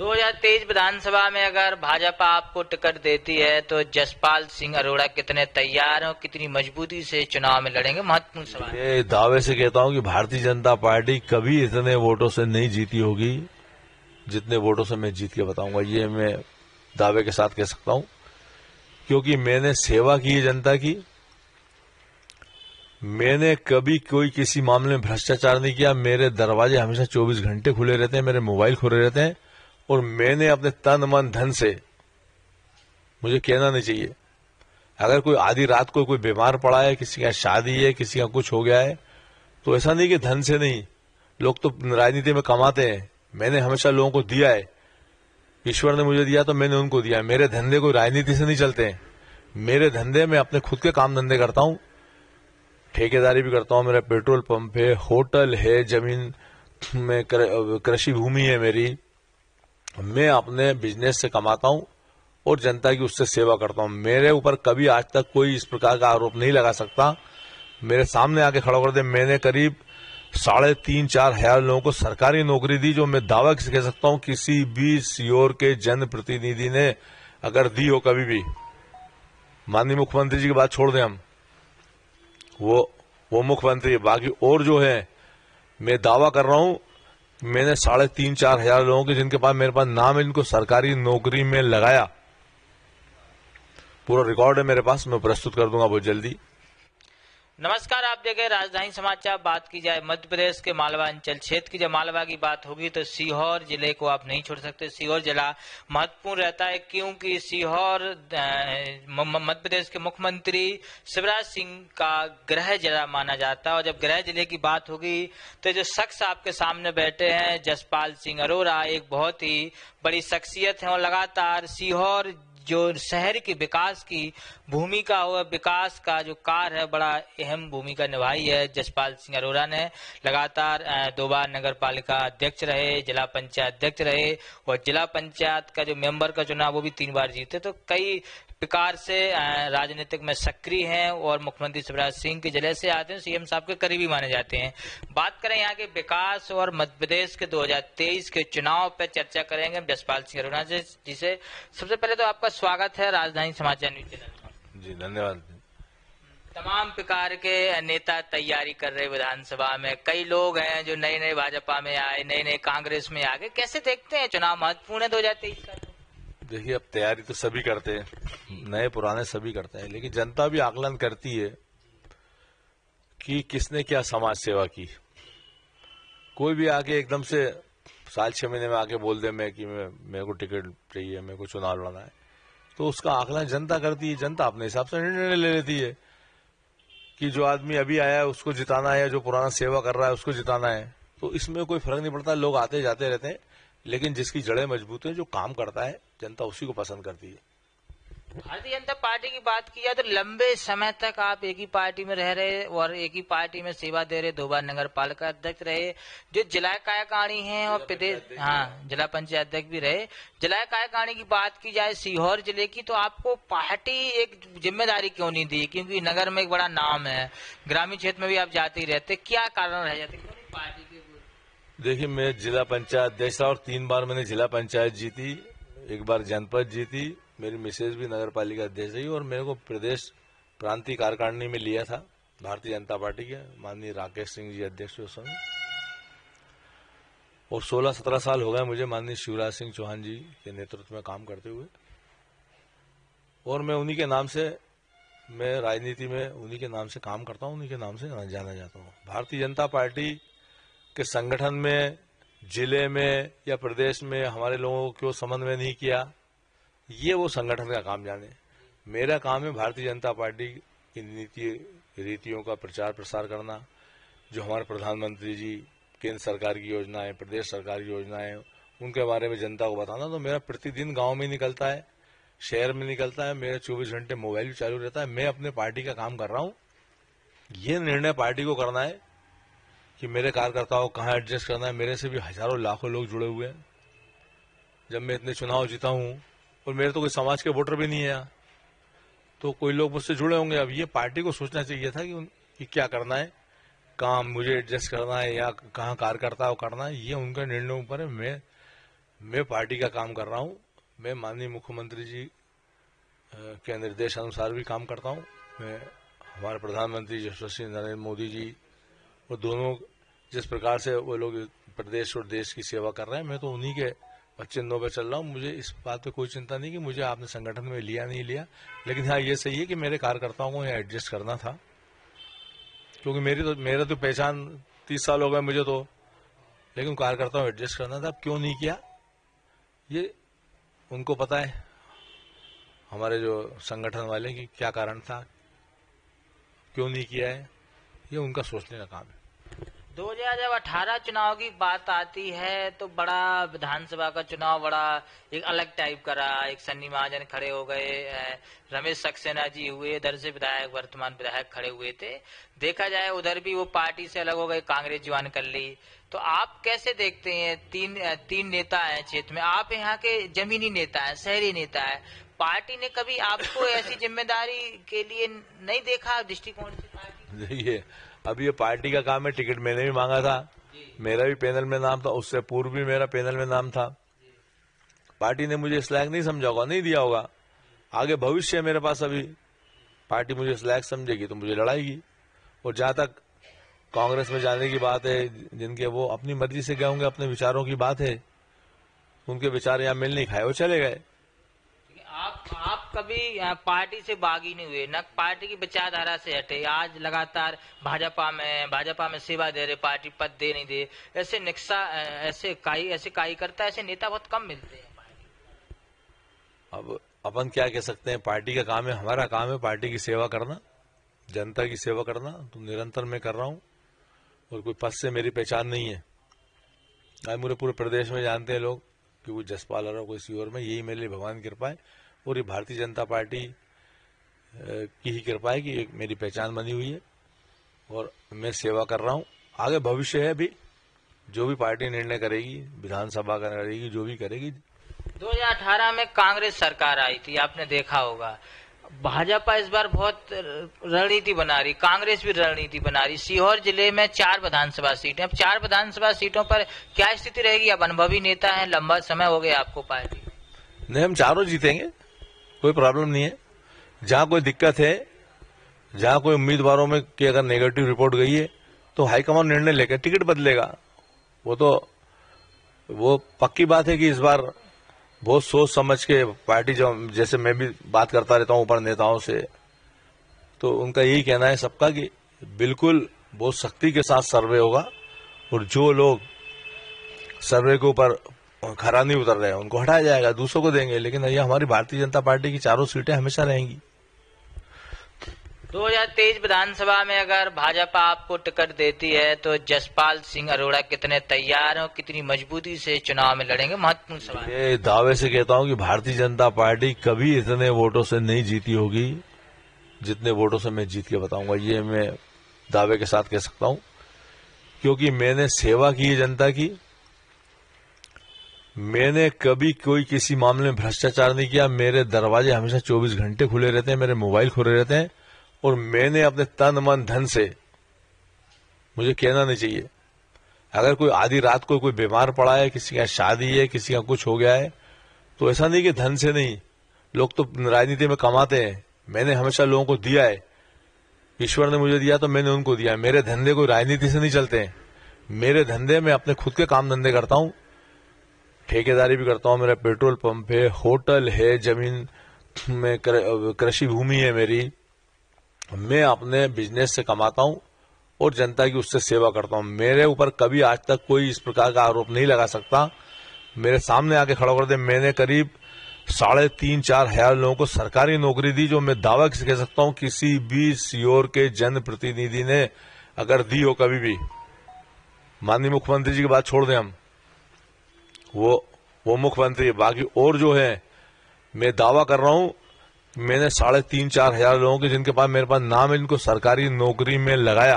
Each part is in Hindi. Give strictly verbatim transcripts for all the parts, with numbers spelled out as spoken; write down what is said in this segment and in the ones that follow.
दो हज़ार तेईस विधानसभा में अगर भाजपा आपको टिकट देती है तो जसपाल सिंह अरोड़ा कितने तैयार हैं, कितनी मजबूती से चुनाव में लड़ेंगे? महत्वपूर्ण सवाल। ये दावे से कहता हूं कि भारतीय जनता पार्टी कभी इतने वोटों से नहीं जीती होगी जितने वोटों से मैं जीत के बताऊंगा। ये मैं दावे के साथ कह सकता हूं, क्योंकि मैंने सेवा की है जनता की। मैंने कभी कोई किसी मामले में भ्रष्टाचार नहीं किया। मेरे दरवाजे हमेशा चौबीस घंटे खुले रहते हैं, मेरे मोबाइल खुले रहते हैं, और मैंने अपने तन मन धन से, मुझे कहना नहीं चाहिए, अगर कोई आधी रात को कोई बीमार पड़ा है, किसी का शादी है, किसी का कुछ हो गया है, तो ऐसा नहीं कि धन से नहीं, लोग तो राजनीति में कमाते हैं, मैंने हमेशा लोगों को दिया है। ईश्वर ने मुझे दिया तो मैंने उनको दिया है। मेरे धंधे कोई राजनीति से नहीं चलते हैं। मेरे धंधे में अपने खुद के काम धंधे करता हूं, ठेकेदारी भी करता हूं, मेरा पेट्रोल पंप है, होटल है, जमीन में कृषि भूमि है मेरी। मैं अपने बिजनेस से कमाता हूं और जनता की उससे सेवा करता हूं। मेरे ऊपर कभी आज तक कोई इस प्रकार का आरोप नहीं लगा सकता। मेरे सामने आके खड़ा कर दे। मैंने करीब साढ़े तीन चार हजार लोगों को सरकारी नौकरी दी, जो मैं दावा से कह सकता हूं किसी भी सीओर के जनप्रतिनिधि ने अगर दी हो कभी भी। माननीय मुख्यमंत्री जी की बात छोड़ दें हम, वो वो मुख्यमंत्री, बाकी और जो है, मैं दावा कर रहा हूं मैंने साढ़े तीन चार हजार लोगों के जिनके पास मेरे पास नाम है, इनको सरकारी नौकरी में लगाया। पूरा रिकॉर्ड है मेरे पास, मैं प्रस्तुत कर दूंगा बहुत जल्दी। नमस्कार, आप देखें राजधानी समाचार। बात की जाए मध्य प्रदेश के मालवा अंचल क्षेत्र की, जब मालवा की बात होगी तो सीहोर जिले को आप नहीं छोड़ सकते। सीहोर जिला महत्वपूर्ण रहता है, क्योंकि सीहोर मध्य प्रदेश के मुख्यमंत्री शिवराज सिंह का गृह जिला माना जाता है। और जब गृह जिले की बात होगी तो जो शख्स आपके सामने बैठे हैं जसपाल सिंह अरोड़ा, एक बहुत ही बड़ी शख्सियत है और लगातार सीहोर जो शहर के विकास की भूमिका और विकास का जो कार्य है, बड़ा अहम भूमिका निभाई है। जसपाल सिंह अरोड़ा ने लगातार दो बार नगर पालिका अध्यक्ष रहे, जिला पंचायत अध्यक्ष रहे, और जिला पंचायत का जो मेंबर का चुनाव वो भी तीन बार जीते। तो कई प्रकार से राजनीतिक में सक्रिय हैं और मुख्यमंत्री शिवराज सिंह के जिले से आते हैं, सीएम साहब के करीबी माने जाते हैं। बात करें यहाँ के विकास और मध्य प्रदेश के दो हज़ार तेईस के चुनाव पर चर्चा करेंगे जसपाल सिंह अरोड़ा से, जिसे सबसे पहले तो आपका स्वागत है राजधानी समाचार न्यूज चैनल। जी धन्यवाद। तमाम प्रकार के नेता तैयारी कर रहे विधानसभा में, कई लोग हैं जो नए नए भाजपा में आए, नए नए कांग्रेस में आ गए। कैसे देखते हैं चुनाव महत्वपूर्ण है दो हजार तेईस का? देखिए, अब तैयारी तो सभी करते हैं, नए पुराने सभी करते हैं, लेकिन जनता भी आकलन करती है कि किसने क्या समाज सेवा की। कोई भी आके एकदम से साल छह महीने में आके बोल दे मैं कि मैं मेरे को टिकट चाहिए, मेरे को चुनाव लड़ना है, तो उसका आकलन जनता करती है। जनता अपने हिसाब से निर्णय ले लेती है कि जो आदमी अभी आया है उसको जिताना है, जो पुराना सेवा कर रहा है उसको जिताना है। तो इसमें कोई फर्क नहीं पड़ता, लोग आते जाते रहते हैं, लेकिन जिसकी जड़ें मजबूत हैं, जो काम करता है, जनता उसी को पसंद करती है। भारतीय जनता पार्टी की बात की जाए तो लंबे समय तक आप एक ही पार्टी में रह रहे और एक ही पार्टी में सेवा दे रहे, दो बार नगर पालिका अध्यक्ष रहे, जो जिला कार्यकारिणी हैं, और प्रदेश हाँ जिला पंचायत अध्यक्ष भी रहे। जिला कार्यकारिणी की बात की जाए सीहोर जिले की, तो आपको पार्टी एक जिम्मेदारी क्यों नहीं दी? क्योंकि नगर में एक बड़ा नाम है, ग्रामीण क्षेत्र में भी आप जाते ही रहते, क्या कारण रह जाते पार्टी के? देखिए, मैं जिला पंचायत अध्यक्ष था और तीन बार मैंने जिला पंचायत जीती, एक बार जनपद जीती, मेरी मिसेज भी नगर पालिका अध्यक्ष रही, और मेरे को प्रदेश प्रांतीय कार्यकारिणी में लिया था भारतीय जनता पार्टी के माननीय राकेश सिंह जी अध्यक्ष उस समय। और सोलह सत्रह साल हो गए मुझे माननीय शिवराज सिंह चौहान जी के नेतृत्व में काम करते हुए, और मैं उन्हीं के नाम से, मैं राजनीति में उन्हीं के नाम से काम करता हूं, उन्हीं के नाम से जाना जाता हूं। भारतीय जनता पार्टी के संगठन में, जिले में या प्रदेश में हमारे लोगों को क्यों समन्वय नहीं किया, ये वो संगठन का काम जाने। मेरा काम है भारतीय जनता पार्टी की नीति रीतियों का प्रचार प्रसार करना, जो हमारे प्रधानमंत्री जी, केंद्र सरकार की योजनाएं, प्रदेश सरकार की योजनाएं, उनके बारे में जनता को बताना। तो मेरा प्रतिदिन गांव में निकलता है, शहर में निकलता है, मेरा चौबीस घंटे मोबाइल भी चालू रहता है। मैं अपने पार्टी का काम कर रहा हूं। ये निर्णय पार्टी को करना है कि मेरे कार्यकर्ताओं को कहाँ एडजस्ट करना है। मेरे से भी हजारों लाखों लोग जुड़े हुए हैं। जब मैं इतने चुनाव जीता हूं, और मेरे तो कोई समाज के वोटर भी नहीं है, तो कोई लोग मुझसे जुड़े होंगे। अब ये पार्टी को सोचना चाहिए था कि, कि क्या करना है, कहाँ मुझे एडजस्ट करना है या कहाँ कार्यकर्ता को करना है, ये उनका निर्णय ऊपर है। मैं मैं पार्टी का काम कर रहा हूँ। मैं माननीय मुख्यमंत्री जी के निर्देश अनुसार भी काम करता हूँ। मैं हमारे प्रधानमंत्री यशस्वी नरेंद्र मोदी जी वो दोनों जिस प्रकार से वो लोग प्रदेश और देश की सेवा कर रहे हैं, मैं तो उन्हीं के चिन्हों पे चल रहा हूँ। मुझे इस बात पे कोई चिंता नहीं कि मुझे आपने संगठन में लिया नहीं लिया, लेकिन हाँ ये सही है कि मेरे कार्यकर्ताओं को यहाँ एडजस्ट करना था, क्योंकि मेरी तो मेरा तो पहचान तीस साल हो गए मुझे तो, लेकिन कार्यकर्ताओं को एडजस्ट करना था। अब क्यों नहीं किया ये उनको पता है, हमारे जो संगठन वाले की क्या कारण था, क्यों नहीं किया है, ये उनका सोचने का काम है। दो हज़ार अठारह चुनाव की बात आती है तो बड़ा विधानसभा का चुनाव बड़ा एक अलग टाइप का रहा। एक सन्नी महाजन खड़े हो गए, रमेश सक्सेना जी हुए, इधर से विधायक वर्तमान विधायक खड़े हुए थे। देखा जाए उधर भी वो पार्टी से अलग हो गए, कांग्रेस ज्वाइन कर ली। तो आप कैसे देखते हैं, तीन तीन नेता हैं क्षेत्र में, आप यहाँ के जमीनी नेता हैं, शहरी नेता है, पार्टी ने कभी आपको ऐसी जिम्मेदारी के लिए नहीं देखा दृष्टिकोण से? पार्टी देखिए अभी ये पार्टी का काम है, टिकट मैंने भी मांगा था, मेरा भी पैनल में नाम था, उससे पूर्व भी मेरा पैनल में नाम था। पार्टी ने मुझे इस लायक नहीं समझा होगा, नहीं दिया होगा। आगे भविष्य है मेरे पास, अभी पार्टी मुझे इस लायक समझेगी तो मुझे लड़ाएगी। और जहां तक कांग्रेस में जाने की बात है, जिनके वो अपनी मर्जी से गए होंगे, अपने विचारों की बात है, उनके विचार यहाँ मिल नहीं खाए, वो चले गए। आप आप कभी पार्टी से बागी नहीं हुए, न पार्टी की विचारधारा से हटे। आज लगातार भाजपा में भाजपा में सेवा दे रहे, पार्टी पद दे नहीं दे, ऐसे निक्सा ऐसे काई ऐसे काई करता ऐसे नेता बहुत कम मिलते हैं पार्टी। अब अपन क्या कह सकते हैं, पार्टी का काम है, हमारा काम है पार्टी की सेवा करना, जनता की सेवा करना, तो निरंतर मैं कर रहा हूँ। और कोई पद से मेरी पहचान नहीं है। आज मुझे पूरे प्रदेश में जानते हैं लोग कि कोई जसपाल और कोई सीहोर में, यही मेरे लिए भगवान की कृपा है और ये भारतीय जनता पार्टी की ही कृपा है कि एक मेरी पहचान बनी हुई है और मैं सेवा कर रहा हूँ। आगे भविष्य है, भी जो भी पार्टी निर्णय करेगी, विधानसभा का करेगी, जो भी करेगी। दो हज़ार अठारह में कांग्रेस सरकार आई थी, आपने देखा होगा। भाजपा इस बार बहुत रणनीति बना रही, कांग्रेस भी रणनीति बना रही। सीहोर जिले में चार विधानसभा सीटें, अब चार विधानसभा सीटों पर क्या स्थिति रहेगी? अब अनुभवी नेता है, लंबा समय हो गया आपको पार्टी। नहीं, हम चारों जीतेंगे, कोई प्रॉब्लम नहीं है। जहां कोई दिक्कत है, जहां कोई उम्मीदवारों में की अगर नेगेटिव रिपोर्ट गई है तो हाईकमान निर्णय लेकर टिकट बदलेगा। वो तो वो पक्की बात है कि इस बार बहुत सोच समझ के पार्टी, जो जैसे मैं भी बात करता रहता हूं ऊपर नेताओं से, तो उनका यही कहना है सबका कि बिल्कुल बहुत सख्ती के साथ सर्वे होगा और जो लोग सर्वे के ऊपर खरा नहीं उतर रहे हैं उनको हटाया जाएगा, दूसरों को देंगे। लेकिन ये हमारी भारतीय जनता पार्टी की चारों सीटें हमेशा रहेंगी। दो हज़ार तेईस विधानसभा में अगर भाजपा आपको टिकट देती है तो जसपाल सिंह अरोड़ा कितने तैयार हैं, कितनी मजबूती से चुनाव में लड़ेंगे? महत्वपूर्ण सवाल। ये दावे से कहता हूं कि भारतीय जनता पार्टी कभी इतने वोटों से नहीं जीती होगी जितने वोटों से मैं जीत के बताऊंगा। ये मैं दावे के साथ कह सकता हूं, क्योंकि मैंने सेवा की है जनता की। मैंने कभी कोई किसी मामले में भ्रष्टाचार नहीं किया। मेरे दरवाजे हमेशा चौबीस घंटे खुले रहते हैं, मेरे मोबाइल खुले रहते हैं और मैंने अपने तन मन धन से, मुझे कहना नहीं चाहिए, अगर कोई आधी रात को कोई बीमार पड़ा है, किसी का शादी है, किसी का कुछ हो गया है, तो ऐसा नहीं कि धन से नहीं, लोग तो राजनीति में कमाते हैं, मैंने हमेशा लोगों को दिया है। ईश्वर ने मुझे दिया तो मैंने उनको दिया। मेरे धंधे कोई राजनीति से नहीं चलते हैं। मेरे धंधे में अपने खुद के काम धंधे करता हूं, ठेकेदारी भी करता हूं, मेरा पेट्रोल पंप है, होटल है, जमीन में कृषि भूमि है मेरी। मैं अपने बिजनेस से कमाता हूं और जनता की उससे सेवा करता हूं। मेरे ऊपर कभी आज तक कोई इस प्रकार का आरोप नहीं लगा सकता। मेरे सामने आके खड़ा कर दे। मैंने करीब साढ़े तीन चार हजार लोगों को सरकारी नौकरी दी, जो मैं दावा से कह सकता हूं किसी भी सीहोर के जनप्रतिनिधि ने अगर दी हो कभी भी। माननीय मुख्यमंत्री जी की बात छोड़ दें हम, वो वो मुख्यमंत्री, बाकी और जो है, मैं दावा कर रहा हूं मैंने साढ़े तीन चार हजार लोगों के, जिनके पास मेरे पास नाम है, इनको सरकारी नौकरी में लगाया।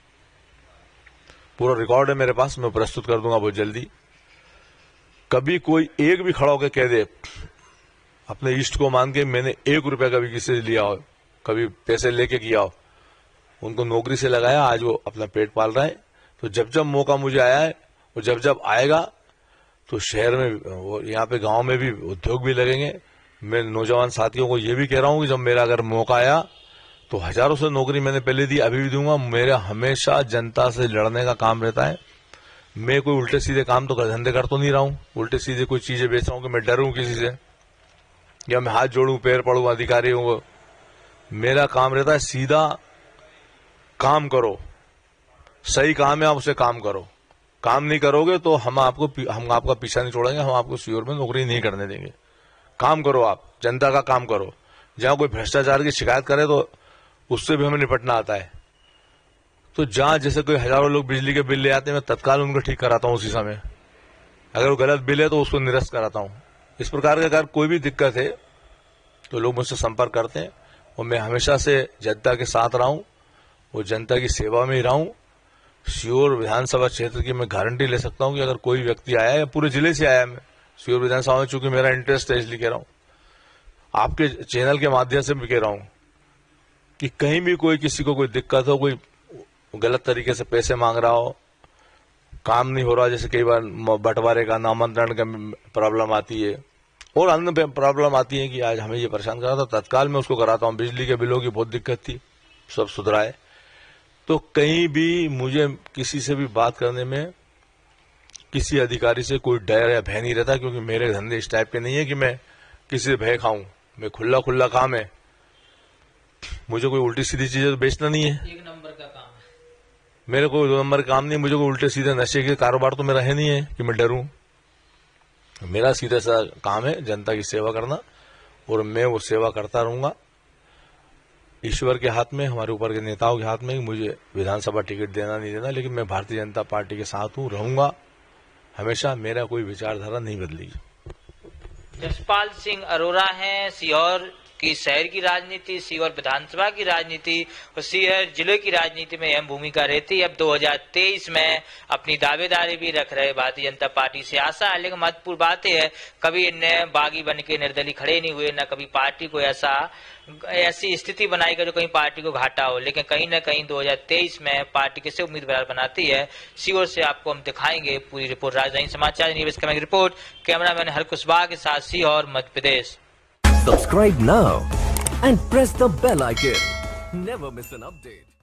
पूरा रिकॉर्ड है मेरे पास, मैं प्रस्तुत कर दूंगा बहुत जल्दी। कभी कोई एक भी खड़ा होकर कह दे अपने इष्ट को मान के मैंने एक रुपया कभी किसी से लिया हो, कभी पैसे लेके किया हो, उनको नौकरी से लगाया, आज वो अपना पेट पाल रहा है। तो जब जब मौका मुझे आया है और जब जब आएगा तो शहर में वो यहाँ पे गांव में भी उद्योग भी लगेंगे। मैं नौजवान साथियों को ये भी कह रहा हूँ कि जब मेरा अगर मौका आया तो हजारों से नौकरी मैंने पहले दी, अभी भी दूंगा। मेरा हमेशा जनता से लड़ने का काम रहता है। मैं कोई उल्टे सीधे काम तो कर, धंधे कर तो नहीं रहा हूँ, उल्टे सीधे कोई चीजें बेच रहा हूँ कि मैं डरूं किसी से या मैं हाथ जोड़ूं पैर पड़ूं अधिकारियों को। मेरा काम रहता है सीधा काम करो, सही काम है आप उसे काम करो। काम नहीं करोगे तो हम आपको हम आपका पीछा नहीं छोड़ेंगे, हम आपको सीओर में नौकरी नहीं करने देंगे। काम करो, आप जनता का काम करो। जहां कोई भ्रष्टाचार की शिकायत करे तो उससे भी हमें निपटना आता है। तो जहां जैसे कोई हजारों लोग बिजली के बिल ले आते हैं, मैं तत्काल उनको ठीक कराता हूं उसी समय। अगर वो गलत बिल है तो उसको निरस्त कराता हूं। इस प्रकार का अगर कोई भी दिक्कत है तो लोग मुझसे संपर्क करते हैं और मैं हमेशा से जनता के साथ रहा हूं, वो जनता की सेवा में ही रहा हूं। सीहोर विधानसभा क्षेत्र की मैं गारंटी ले सकता हूं कि अगर कोई व्यक्ति आया या पूरे जिले से आया, मैं सीहोर विधानसभा में चूंकि मेरा इंटरेस्ट है इसलिए कह रहा हूं, आपके चैनल के माध्यम से भी कह रहा हूं कि कहीं भी कोई किसी को कोई दिक्कत हो, कोई गलत तरीके से पैसे मांग रहा हो, काम नहीं हो रहा, जैसे कई बार बंटवारे का नामांतरण का प्रॉब्लम आती है और अन्य प्रॉब्लम आती है कि आज हमें ये परेशान कर रहा था, तत्काल मैं उसको कराता हूं। बिजली के बिलों की बहुत दिक्कत थी, सब सुधराए। तो कहीं भी मुझे किसी से भी बात करने में किसी अधिकारी से कोई डर या भय नहीं रहता, क्योंकि मेरे धंधे इस टाइप के नहीं है कि मैं किसी से भय खाऊं। मैं खुला खुला काम है, मुझे कोई उल्टी सीधी चीजें तो बेचना नहीं है। एक नंबर का काम है मेरे कोई दो नंबर काम नहीं, मुझे कोई उल्टे सीधे नशे के कारोबार तो मेरा है नहीं है कि मैं डरूं। मेरा सीधा सा काम है जनता की सेवा करना और मैं वो सेवा करता रहूंगा। ईश्वर के हाथ में, हमारे ऊपर के नेताओं के हाथ में मुझे विधानसभा टिकट देना नहीं देना, लेकिन मैं भारतीय जनता पार्टी के साथ हूं, रहूंगा हमेशा। मेरा कोई विचारधारा नहीं बदली। जसपाल सिंह अरोड़ा हैं। सीहोर की शहर की राजनीति, सीहोर विधानसभा की राजनीति और सीहोर जिले की राजनीति में अहम भूमिका रहती है। अब दो हज़ार तेईस में अपनी दावेदारी भी रख रहे भारतीय जनता पार्टी से आशा है, लेकिन महत्वपूर्ण बात है कभी इन्हें बागी बन के निर्दलीय खड़े नहीं हुए, न कभी पार्टी को ऐसा ऐसी स्थिति बनाएगा जो कहीं पार्टी को घाटा हो। लेकिन कहीं न कहीं दो हज़ार तेईस में पार्टी किसे उम्मीदवार बनाती है, सीहोर से आपको हम दिखाएंगे पूरी रिपोर्ट। राजधानी समाचार निवेश की रिपोर्ट, कैमरामैन हर कुशवाहा के साथ Sehore Madhya Pradesh. Subscribe now and press the bell icon. Never miss an update.